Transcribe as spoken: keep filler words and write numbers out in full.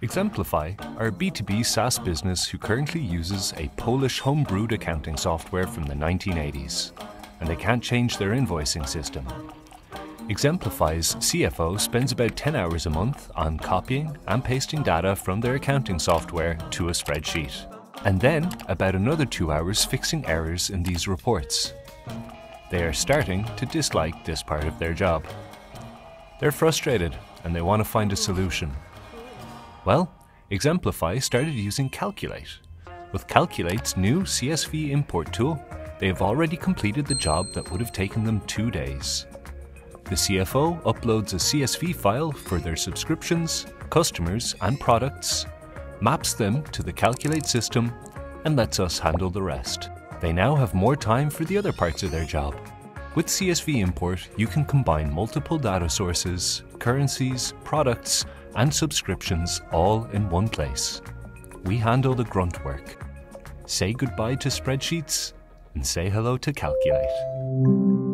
Exemplify are a B two B SaaS business who currently uses a Polish home-brewed accounting software from the nineteen eighties, and they can't change their invoicing system. Exemplify's C F O spends about ten hours a month on copying and pasting data from their accounting software to a spreadsheet, and then about another two hours fixing errors in these reports. They are starting to dislike this part of their job. They're frustrated and they want to find a solution. Well, Exemplify started using Calqulate. With Calculate's new C S V import tool, they have already completed the job that would have taken them two days. The C F O uploads a C S V file for their subscriptions, customers, and products, maps them to the Calqulate system, and lets us handle the rest. They now have more time for the other parts of their job. With C S V import, you can combine multiple data sources, currencies, products, and subscriptions all in one place. We handle the grunt work. Say goodbye to spreadsheets and say hello to Calqulate.